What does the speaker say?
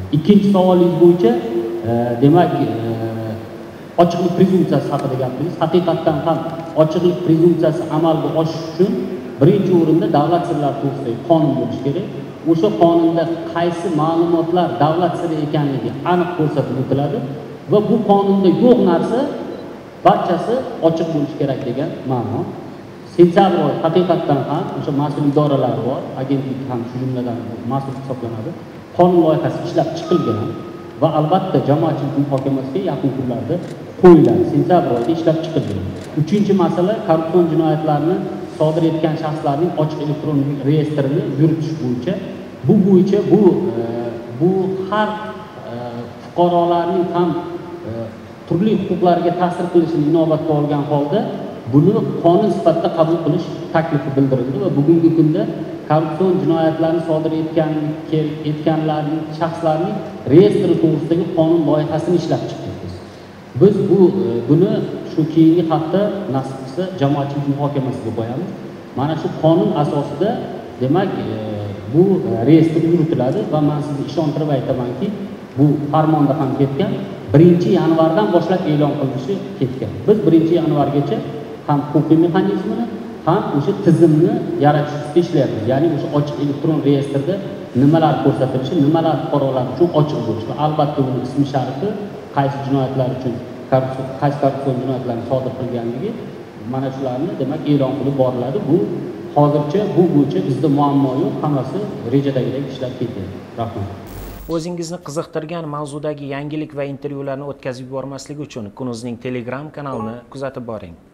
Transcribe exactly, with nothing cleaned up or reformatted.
Ikkinchi savolingiz bo'yicha demak ochiqlik prezumpsiyasi haqida gapirdingiz. Haqiqatdan ham ochiqlik prezumpsiyasi amalga oshish uchun birinchi o'rinda davlat sirlari to'g'risidagi qonun bo'lishi kerak. O'sha qonunda qaysi ma'lumotlar davlat siri ekanligi aniq ko'rsatib o'tiladi va bu qonunda yo'q narsa barchasi ochiq bo'lishi kerak degan ma'no. Sentabr oyi haqiqatdan ham o'sha mas'ul idoralar bor, agentlik ham shu jumladan mas'ul hisoblanadi. Qonun loyihasi ishlab chiqilgan va albatta jamoatchilik muhokamasiga yaqin kunlarda qo'yiladi. Sentabr oyida ishlab chiqilgan. Uchinchi masala korrupsion jinoyatlarni sodir etgan shaxslarning ochiq elektron reyestrini yuritish bo'yicha. Bu bo'yicha bu bu har fuqarolarning ham turli huquqlariga ta'sir qilishini inobatga olgan holda buni qonun sifatida qabul qilish taklifi bildirildi va bugungi kunda korrupsion jinoyatlarni sodir etgan etganlarning shaxslarning reyestri to'g'risidagi qonun loyihasini ishlab chiqdik biz. Biz bu buni shu keyingi hafta nasib qilsa jamoatchilik muhokamasiga qo'yamiz. Mana shu qonun asosida demak bu reyestr yuritiladi va men sizga ishontirib aytamanki, bu farmonda ham ketgan, birinchi yanvardan boshlab e'lon qilinishi ketgan. Biz birinchi yanvargacha ham huquqiy mexanizmini, ham o'sha tizimni yaratish ustida ishlayapmiz. Ya'ni o'sha ochiq elektron reyestrda nimalar ko'rsatilishi, nimalar fuqarolar uchun ochiq bo'lishi va albatta uni ismi sharifi, qaysi jinoyatlar uchun qaysi korrupsion jinoyatlarni sodir qilganligi mana shularni demak e'lon qilib boriladi. Bu hozircha bu bo'yicha bizda muammo yo'q, hammasi rejadagidek ishlab ketyapti. Rahmat. O'zingizni qiziqtirgan mavzudagi yangilik va intervyularni o'tkazib yubormaslik uchun KUN.UZning Telegram kanalini kuzatib boring.